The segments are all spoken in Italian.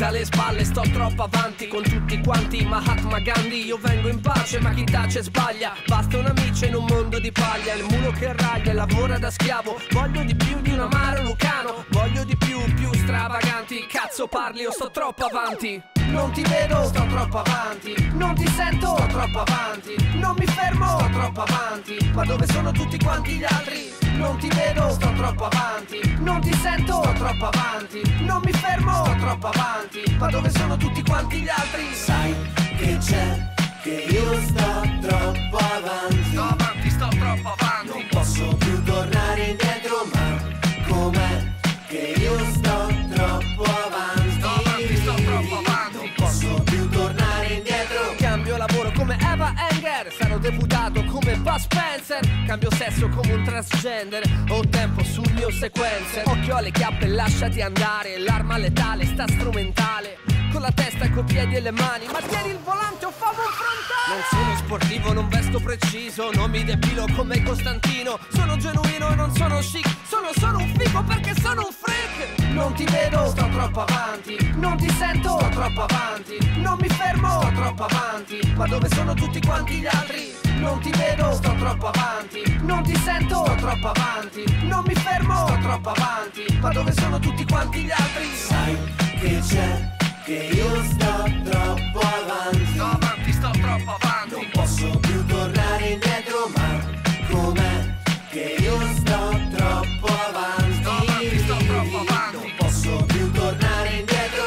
dalle spalle, sto troppo avanti con tutti quanti Mahatma Gandhi. Io vengo in pace ma chi tace sbaglia, basta una miccia in un mondo di paglia. Il mulo che raglia e lavora da schiavo, voglio di più di un amaro lucano, voglio di più, più stravaganti. Cazzo parli, io sto troppo avanti. Non ti vedo, sto troppo avanti. Non ti sento, sto troppo avanti. Non mi fermo, sto troppo avanti. Ma dove sono tutti quanti gli altri? Non ti vedo, sto troppo avanti. Non ti sento, sto troppo avanti. Non mi fermo, sto troppo avanti. Ma dove sono tutti quanti gli altri? Sai che c'è, che io sto troppo avanti. Sto avanti, sto troppo avanti. Non posso più tornare indietro, ma com'è che io sto troppo avanti? Sto avanti, sto troppo avanti. Non posso più tornare indietro. Cambio lavoro come Eva Enger, sarò deputato come Bud Spencer. Cambio sesso come un transgender, ho tempo sul mio sequencer. Occhio alle chiappe, lasciati andare, l'arma letale sta strumentale. Con la testa, coi piedi e le mani, ma tieni il volante o fammi un frontale. Non sono sportivo, non vesto preciso, non mi depilo come Costantino. Sono genuino e non sono chic, sono solo un figo perché sono un freak. Non ti vedo, sto troppo avanti. Non ti sento, sto troppo avanti. Non mi fermo, sto troppo avanti. Ma dove sono tutti quanti gli altri? Non ti vedo, sto troppo avanti. Non ti sento, sto troppo avanti. Non mi fermo, sto troppo avanti. Ma dove sono tutti quanti gli altri? Sai che c'è, che io sto troppo avanti. Sto avanti, sto troppo avanti. Non posso più tornare indietro, ma com'è che io sto troppo avanti? Sto avanti, sto troppo avanti. Non posso più tornare indietro.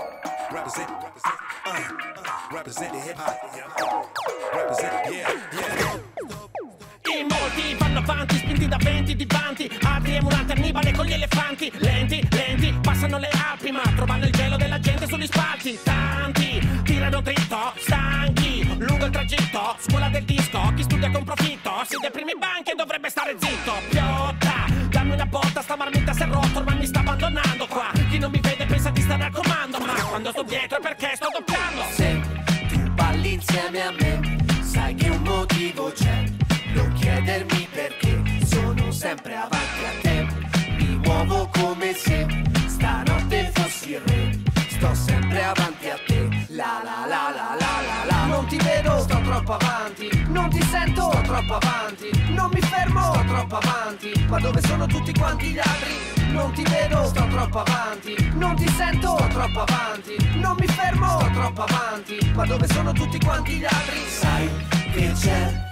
Represent the hip hop. Represent, yeah. In molti vanno avanti, spinti da venti divanti. Altri emulanti Annibale con gli elefanti. Lenti, lenti, passano le Alpi, ma trovano il gelo della gente sugli spalti. Tanti tirano dritto, stanchi, lungo il tragitto. Scuola del disco, chi studia con profitto si dai primi banchi e dovrebbe stare zitto. Piotta, dammi una botta, sta marmita si è rotto, ormai mi sta abbandonando qua. Chi non mi vede pensa di stare al comando, ma quando sto dietro è perché sto doppiando. Se tu balli insieme a me, sai che un motivo c'è. Non chiedermi perché, sono sempre avanti a te. Mi muovo come se stanotte fossi il re. Sto sempre avanti a te. La la la la la la la. Non ti vedo, sto troppo avanti. Non ti sento, sto troppo avanti. Non mi fermo, sto troppo avanti. Ma dove sono tutti quanti gli altri? Non ti vedo, sto troppo avanti. Non ti sento, sto troppo avanti. Non mi fermo, sto troppo avanti. Ma dove sono tutti quanti gli altri? Sai che c'è,